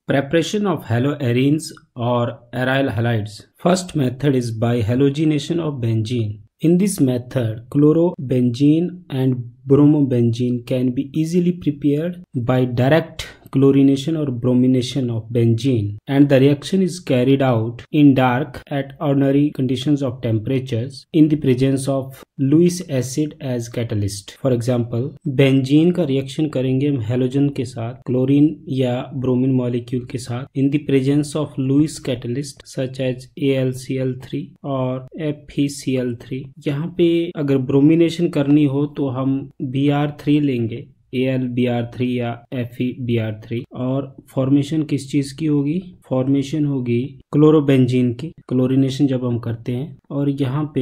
Preparation of haloarenes or aryl halides. First method is by halogenation of benzene. In this method, chlorobenzene and bromobenzene can be easily prepared by direct chlorination or bromination of benzene, and the reaction is carried out in dark at ordinary conditions of temperatures in the presence of Lewis acid as catalyst. For example, benzene का reaction करेंगे हम halogen के साथ, chlorine या bromine molecule के साथ in the presence of Lewis catalyst such as AlCl3 और FeCl3। यहाँ पे अगर ब्रोमिनेशन करनी हो तो हम Br3 लेंगे, AlBr3 या FeBr3, और फॉर्मेशन किस चीज की होगी? फॉर्मेशन होगी क्लोरोबेंजीन की, क्लोरीनेशन जब हम करते हैं, और यहाँ पे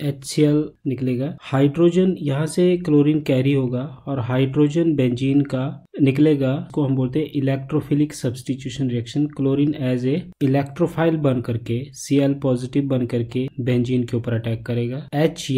HCl निकलेगा। हाइड्रोजन यहाँ से क्लोरीन कैरी होगा और हाइड्रोजन बेंजीन का निकलेगा, को हम बोलते हैं electrophilic substitution reaction. Chlorine as a electrophile बन करके Cl पॉजिटिव बन करके बेंजीन के ऊपर अटैक करेगा। H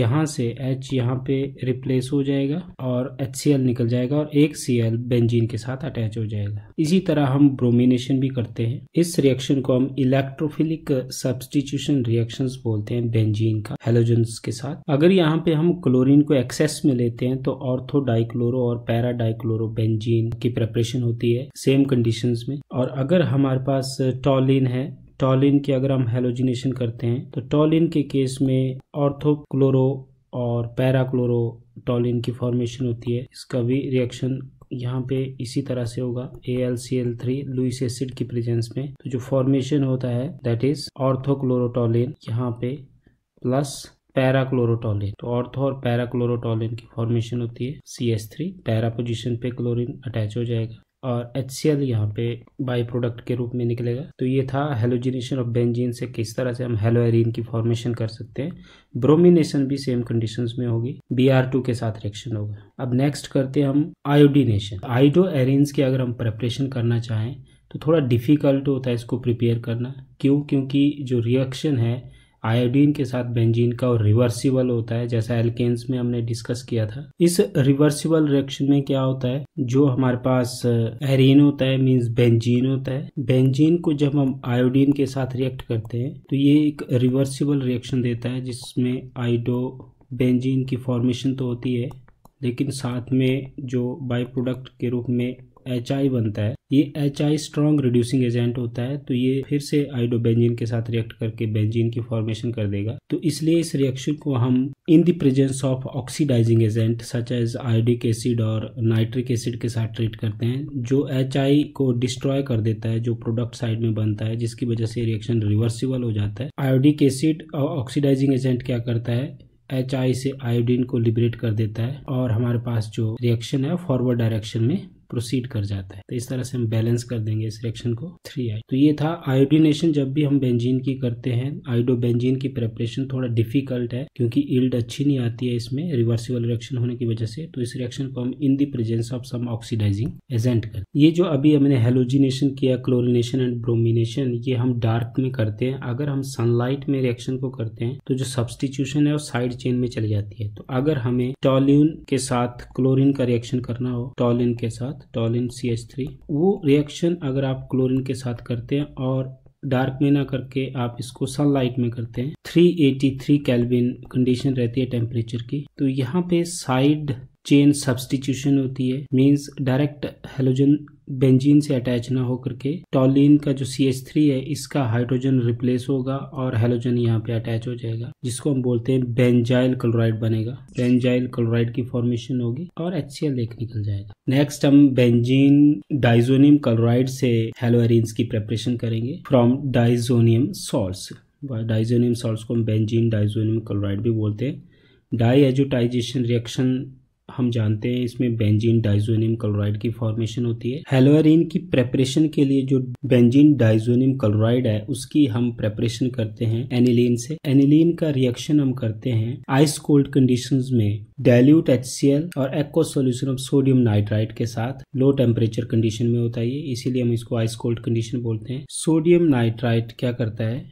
यहाँ पे रिप्लेस हो जाएगा और HCl निकल जाएगा और एक Cl बेंजीन के साथ अटैच हो जाएगा। इसी तरह हम ब्रोमिनेशन भी करते हैं। इस रिएक्शन को हम इलेक्ट्रोफिलिक सब्स्टिट्यूशन रिएक्शंस बोलते हैं बेंजीन का हैलोजेंस के साथ। अगर यहाँ पे हम क्लोरीन को एक्सेस में लेते हैं तो ऑर्थो डाइक्लोरो और पैरा डाइक्लोरो बेंजीन की प्रिपरेशन होती है सेम कंडीशंस में। और अगर हमारे पास टॉलिन है, टॉलिन की अगर हम हैलोजिनेशन करते हैं तो टॉलिन के केस में ऑर्थो क्लोरो और पैरा क्लोरो टॉलिन की फॉर्मेशन होती है। इसका भी रिएक्शन यहाँ पे इसी तरह से होगा, AlCl3 लुइस एसिड की प्रेजेंस में, तो जो फॉर्मेशन होता है दैट इज ऑर्थोक्लोरोटॉलिन यहाँ पे प्लस पैराक्लोरोटॉलिन। तो ऑर्थो और पैराक्लोरोटॉलिन की फॉर्मेशन होती है CH3, पैरा पोजीशन पे क्लोरीन अटैच हो जाएगा और HCl यहाँ पे बाई प्रोडक्ट के रूप में निकलेगा। तो ये था हेलोजिनेशन ऑफ बेंजीन से किस तरह से हम हेलोएरीन की फॉर्मेशन कर सकते हैं। ब्रोमिनेशन भी सेम कंडीशंस में होगी, Br2 के साथ रिएक्शन होगा। अब नेक्स्ट करते हैं हम आयोडीनेशन। आयोडोएरीन्स की अगर हम प्रिपरेशन करना चाहें तो थोड़ा डिफिकल्ट होता है इसको प्रिपेयर करना। क्यों? क्योंकि जो रिएक्शन है आयोडीन के साथ बेंजीन का और रिवर्सिबल होता है, जैसा एल्केन्स में हमने डिस्कस किया था। इस रिवर्सिबल रिएक्शन में क्या होता है, जो हमारे पास एरीन होता है मींस बेंजीन होता है, बेंजीन को जब हम आयोडीन के साथ रिएक्ट करते हैं तो ये एक रिवर्सिबल रिएक्शन देता है जिसमें आयोडो बेंजीन की फॉर्मेशन तो होती है लेकिन साथ में जो बाई प्रोडक्ट के रूप में HI बनता है, ये HI स्ट्रॉन्ग रिड्यूसिंग एजेंट होता है, तो ये फिर से आयोडोबेंजीन के साथ रिएक्ट करके बेंजीन की फॉर्मेशन कर देगा। तो इसलिए इस रिएक्शन को हम in the presence of oxidizing agent such as iodic acid और नाइट्रिक एसिड के साथ ट्रीट करते हैं, जो HI को डिस्ट्रॉय कर देता है जो प्रोडक्ट साइड में बनता है, जिसकी वजह से रिएक्शन रिवर्सिबल हो जाता है। आयोडिक एसिड और ऑक्सीडाइजिंग एजेंट क्या करता है, HI से आयोडीन को लिबरेट कर देता है और हमारे पास जो रिएक्शन है फॉरवर्ड डायरेक्शन में प्रोसीड कर जाता है। तो इस तरह से हम बैलेंस कर देंगे इस रिएक्शन को 3I। तो ये था आयोडीनेशन। जब भी हम बेंजीन की करते हैं, आयोडोबेंजीन की प्रिपरेशन थोड़ा डिफिकल्ट है क्योंकि यील्ड अच्छी नहीं आती है इसमें रिवर्सिबल रिएक्शन होने की वजह से। तो इस रिएक्शन को हम in the presence of some oxidizing agent करते हैं। ये जो अभी हमने हेलोजिनेशन किया, क्लोरिनेशन एंड ब्रोमिनेशन, ये हम डार्क में करते हैं। अगर हम सनलाइट में रिएक्शन को करते हैं तो जो सब्स्टिट्यूशन है वो साइड चेन में चली जाती है। तो अगर हमें टॉलिन के साथ क्लोरीन का रिएक्शन करना हो, टॉलिन के साथ टॉलिन CH3, वो रिएक्शन अगर आप क्लोरीन के साथ करते हैं और डार्क में ना करके आप इसको सनलाइट में करते हैं, 383 केल्विन कंडीशन रहती है टेम्परेचर की, तो यहाँ पे साइड चेन सब्स्टिट्यूशन होती है, मींस डायरेक्ट हेलोजन बेंजीन से अटैच ना होकर के टॉलिन का जो CH3 है इसका हाइड्रोजन रिप्लेस होगा और हेलोजन यहाँ पे अटैच हो जाएगा, जिसको हम बोलते हैं बेंजाइल क्लोराइड बनेगा। बेंजाइल क्लोराइड की फॉर्मेशन होगी और HCl एक निकल जाएगा। नेक्स्ट हम बेंजीन डाइजोनियम क्लोराइड से हेलोएरीन्स की प्रिपरेशन करेंगे from diazonium salts. Diazonium salts को हम बेंजीन डाइजोनियम क्लोराइड भी बोलते हैं। डाइएजोटाइजेशन रिएक्शन हम जानते हैं, इसमें बेंजीन डाइजोनियम क्लोराइड की फॉर्मेशन होती है। हेलोएरीन की प्रिपरेशन के लिए जो बेंजीन डाइजोनियम क्लोराइड है उसकी हम प्रिपरेशन करते हैं एनिलीन से। एनिलीन का रिएक्शन हम करते हैं आइस कोल्ड कंडीशंस में डाइल्यूट HCl और aqueous solution of sodium nitrite के साथ। लो टेम्परेचर कंडीशन में होता है ये, इसीलिए हम इसको आइस कोल्ड कंडीशन बोलते हैं। सोडियम नाइट्राइट क्या करता है,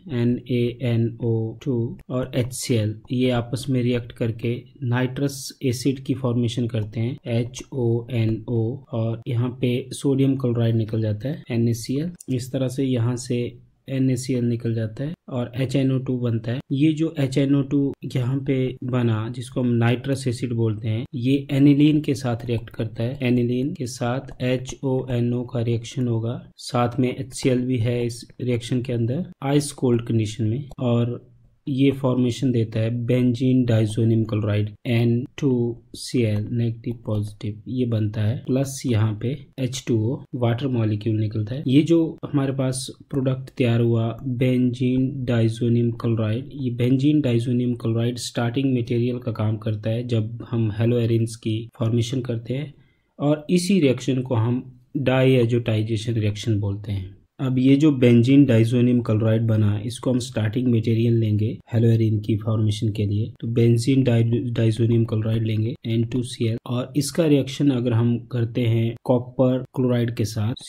NaNO2 और HCl ये आपस में रिएक्ट करके नाइट्रस एसिड की फॉर्मेशन फॉर्मेशन करते हैं HONO, और यहाँ पे सोडियम क्लोराइड निकल जाता है NaCl। इस तरह से यहाँ से NaCl निकल जाता है और HNO2 बनता है। ये जो HNO2 यहाँ पे बना, जिसको हम नाइट्रस एसिड बोलते हैं, ये एनिलीन के साथ रिएक्ट करता है। एनिलीन के साथ HONO का रिएक्शन होगा, साथ में HCl भी है इस रिएक्शन के अंदर आइस कोल्ड कंडीशन में, और ये फॉर्मेशन देता है benzene diazonium chloride N2Cl negative positive, ये बनता है, प्लस यहाँ पे H2O वाटर मॉलिक्यूल निकलता है। ये जो हमारे पास प्रोडक्ट तैयार हुआ बेंजीन डाइजोनियम क्लोराइड, ये benzene diazonium chloride starting material का काम करता है जब हम हेलोएरेन्स की फॉर्मेशन करते हैं, और इसी रिएक्शन को हम डाइएजोटाइजेशन रिएक्शन बोलते हैं। अब ये जो बेंजीन डाइजोनियम क्लोराइड बना, इसको हम स्टार्टिंग मटेरियल लेंगे हेलोएरीन की फॉर्मेशन के लिए, तो बेंजीन डाइजोनियम क्लोराइड लेंगे N2Cl, और इसका रिएक्शन अगर हम करते हैं कॉपर क्लोराइड के साथ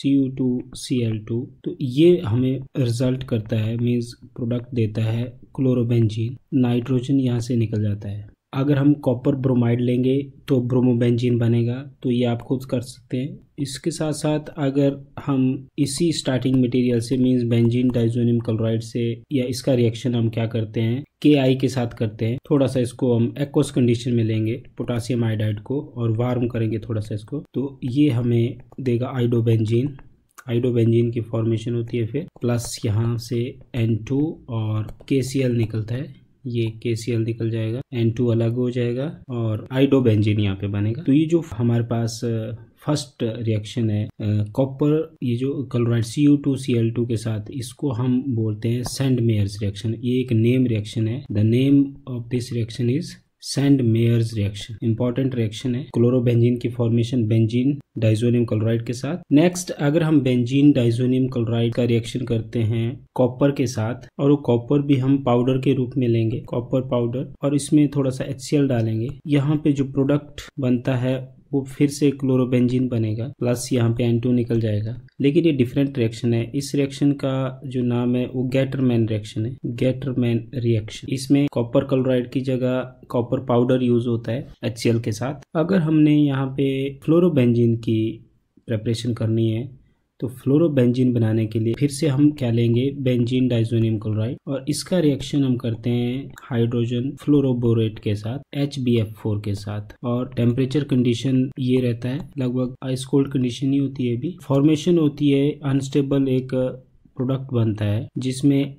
Cu2Cl2, तो ये हमें रिजल्ट करता है, मींस प्रोडक्ट देता है क्लोरोबेंजीन। नाइट्रोजन यहाँ से निकल जाता है। अगर हम कॉपर ब्रोमाइड लेंगे तो ब्रोमोबेंजीन बनेगा, तो ये आप खुद कर सकते हैं। इसके साथ साथ अगर हम इसी स्टार्टिंग मटेरियल से, मींस बेंजीन डाइजोनियम क्लोराइड से, या इसका रिएक्शन हम क्या करते हैं Ki के साथ करते हैं, थोड़ा सा इसको हम एक्वस कंडीशन में लेंगे पोटासियम आयोडाइड को और वार्म करेंगे थोड़ा सा इसको, तो ये हमें देगा आइडोबेंजीन। आइडोबेंजीन की फॉर्मेशन होती है, फिर प्लस यहाँ से N2 और KCl निकलता है, ये KCl निकल जाएगा, N2 अलग हो जाएगा और आइडोबेंजीन यहाँ पे बनेगा। तो ये जो हमारे पास फर्स्ट रिएक्शन है कॉपर, ये जो क्लोराइड Cu2Cl2 के साथ, इसको हम बोलते हैं सैंड-मेयर्स रिएक्शन। ये एक नेम रिएक्शन है। The name of this reaction is Sandmeyer's reaction. Important reaction है, क्लोरोबेंजीन की फॉर्मेशन बेंजीन डाइजोनियम क्लोराइड के साथ। नेक्स्ट, अगर हम बेंजीन डाइजोनियम क्लोराइड का रिएक्शन करते हैं कॉपर के साथ, और वो कॉपर भी हम पाउडर के रूप में लेंगे, कॉपर पाउडर, और इसमें थोड़ा सा HCl डालेंगे, यहाँ पे जो प्रोडक्ट बनता है वो फिर से क्लोरोबेंजीन बनेगा, प्लस यहाँ पे N2 निकल जाएगा। लेकिन ये डिफरेंट रिएक्शन है। इस रिएक्शन का जो नाम है वो गेटरमैन रिएक्शन है, गेटरमैन रिएक्शन। इसमें कॉपर क्लोराइड की जगह कॉपर पाउडर यूज होता है HCl के साथ। अगर हमने यहाँ पे फ्लोरोबेंजीन की प्रेपरेशन करनी है, तो फ्लोरोबेंजीन बनाने के लिए फिर से हम क्या लेंगे, बेंजीन डाइजोनियम क्लोराइड, और इसका रिएक्शन हम करते हैं हाइड्रोजन फ्लोरोबोरेट के साथ HBF4 के साथ, और टेम्परेचर कंडीशन ये रहता है लगभग आइस कोल्ड कंडीशन ही होती है। भी फॉर्मेशन होती है अनस्टेबल, एक प्रोडक्ट बनता है जिसमें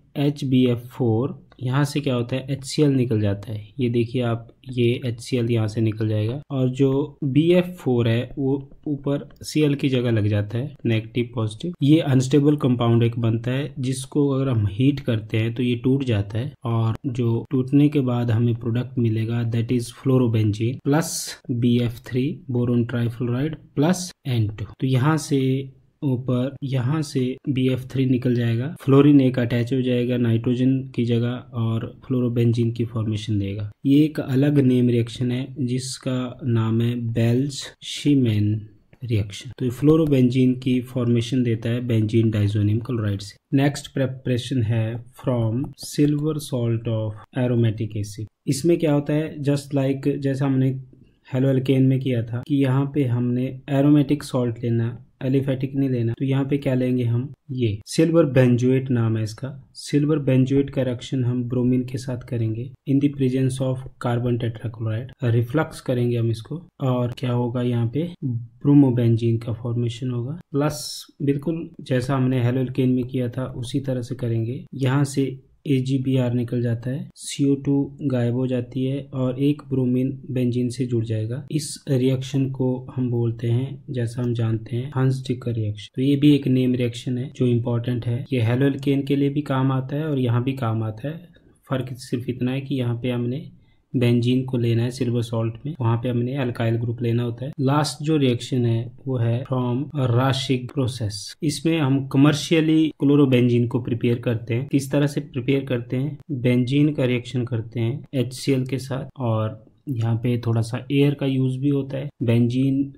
HBF4, यहाँ से क्या होता है HCl निकल जाता है। ये देखिए आप, ये HCl यहाँ से निकल जाएगा, और जो BF4 है वो ऊपर Cl की जगह लग जाता है, नेगेटिव पॉजिटिव। ये अनस्टेबल कंपाउंड एक बनता है जिसको अगर हम हीट करते हैं तो ये टूट जाता है, और जो टूटने के बाद हमें प्रोडक्ट मिलेगा that is fluorobenzene plus BF3 boron trifluoride plus N2। तो यहाँ से ऊपर, यहाँ से BF3 निकल जाएगा, फ्लोरीन एक अटैच हो जाएगा नाइट्रोजन की जगह और फ्लोरोबेंजीन की फॉर्मेशन देगा। ये एक अलग नेम रिएक्शन है जिसका नाम है बेल्ज-शीमेन रिएक्शन। तो फ्लोरोबेंजीन की फॉर्मेशन देता है बेंजीन डाइजोनियम क्लोराइड से। नेक्स्ट प्रेपरेशन है from silver salt of aromatic acid. इसमें क्या होता है, जस्ट लाइक जैसा हमने हेलोएल्केन में किया था कि यहाँ पे हमने एरोमेटिक सॉल्ट लेना, एलिफेटिक नहीं लेना। तो यहाँ पे क्या लेंगे हम, ये सिल्वर बेंजोएट नाम है इसका। सिल्वर बेंजोएट का रिएक्शन हम ब्रोमीन के साथ करेंगे in the presence of carbon tetrachloride. Reflux करेंगे हम इसको, और क्या होगा, यहाँ पे ब्रोमोबेंजीन का फॉर्मेशन होगा, प्लस बिल्कुल जैसा हमने हेलोएल्केन में किया था उसी तरह से करेंगे। यहाँ से AgBr निकल जाता है, CO2 गायब हो जाती है और एक ब्रोमीन बेंजीन से जुड़ जाएगा। इस रिएक्शन को हम बोलते हैं, जैसा हम जानते हैं, हंस-डिकर रिएक्शन। तो ये भी एक नेम रिएक्शन है जो इम्पोर्टेंट है। ये हेलोएल्केन के लिए भी काम आता है और यहाँ भी काम आता है। फर्क सिर्फ इतना है कि यहाँ पे हमने बेंजीन को लेना है सिल्वर सॉल्ट में, वहां पे हमने अल्काइल ग्रुप लेना होता है। लास्ट जो रिएक्शन है वो है फ्रॉम राशिग प्रोसेस। इसमें हम कमर्शियली क्लोरोबेंजीन को प्रिपेयर करते हैं। किस तरह से प्रिपेयर करते हैं, बेंजीन का रिएक्शन करते हैं HCl के साथ, और यहाँ पे थोड़ा सा एयर का यूज भी होता है। बेंजीन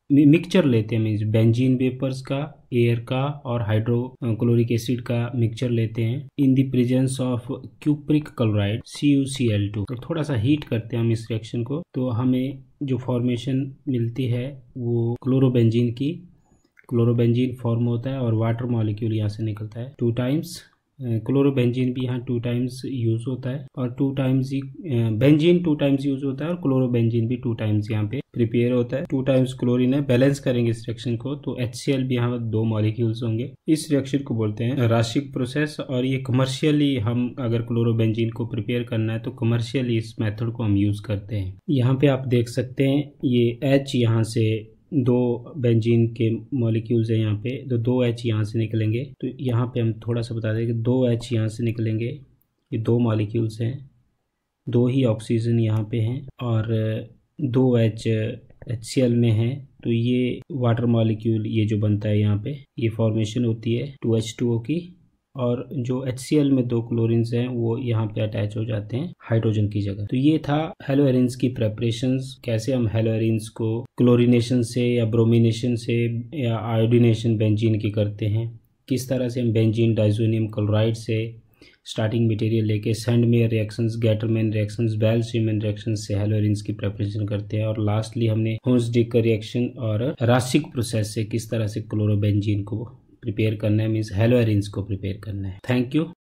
मिक्सचर लेते हैं, मीन्स बेंजीन वेपर्स का, एयर का और हाइड्रोक्लोरिक एसिड का मिक्सचर लेते हैं in the presence of cupric chloride CuCl2। तो थोड़ा सा हीट करते हैं हम इस रिएक्शन को, तो हमें जो फॉर्मेशन मिलती है वो क्लोरोबेंजीन की, क्लोरोबेंजीन फॉर्म होता है और वाटर मॉलिक्यूल यहाँ से निकलता है 2 टाइम्स। क्लोरोबेंजीन भी यहाँ 2 टाइम्स यूज होता है और 2 टाइम्स ही बेंजीन 2 टाइम्स यूज होता है और क्लोरोबेंजीन भी 2 टाइम्स यहाँ पे प्रिपेयर होता है। 2 टाइम्स क्लोरीन है। बैलेंस करेंगे इस रिएक्शन को तो HCl भी यहाँ 2 मॉलिक्यूल्स होंगे। इस रिएक्शन को बोलते हैं राशिक प्रोसेस और ये कमर्शियली, हम अगर क्लोरोबेंजीन को प्रिपेयर करना है तो कमर्शियली इस मेथड को हम यूज करते हैं। यहाँ पे आप देख सकते हैं ये H यहाँ से 2 बेंजीन के मॉलिक्यूल्स हैं यहाँ पे, तो 2 H यहाँ से निकलेंगे। तो यहाँ पे हम थोड़ा सा बता दें कि 2 H यहाँ से निकलेंगे, ये 2 मॉलिक्यूल्स हैं, 2 ही ऑक्सीजन यहाँ पे हैं और 2 H HCl में है। तो ये वाटर मॉलिक्यूल ये जो बनता है यहाँ पे, ये फॉर्मेशन होती है 2H2O की और जो HCl में 2 क्लोरीन्स हैं वो यहाँ पे अटैच हो जाते हैं हाइड्रोजन की जगह। तो ये था हेलोएरेन्स की प्रेपरेशंस, कैसे हम हेलोएरेन्स को क्लोरीनेशन से या ब्रोमिनेशन से या आयोडीनेशन बेंजीन की करते हैं, किस तरह से हम बेंजीन डाइजोनियम क्लोराइड से स्टार्टिंग मटेरियल लेके Sandmeyer reactions, Gattermann reactions, Balz Schiemann reactions से हेलोएरेन्स की प्रेपरेशन करते हैं और लास्टली हमने होन्स-डिकर रिएक्शन और राशिक प्रोसेस से किस तरह से क्लोरोबेंजीन को प्रिपेयर करना है, मीन्स हेलोएरेन्स को प्रिपेयर करना है। Thank you.